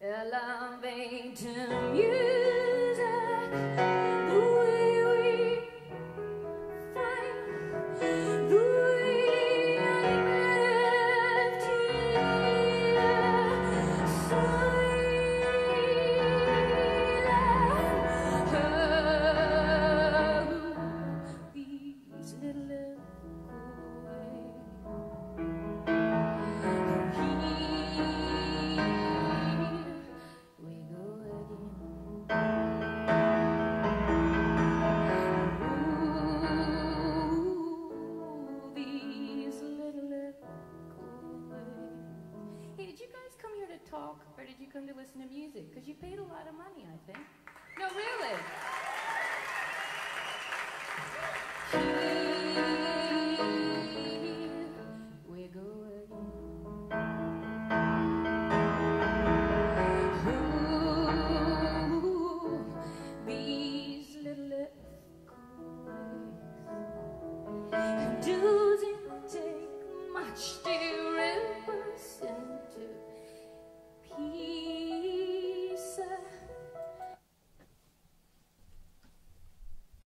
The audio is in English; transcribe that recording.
elevator music, the way we find the way I left here, silent, these little talk, or did you come to listen to music? Because you paid a lot of money, I think. No, really.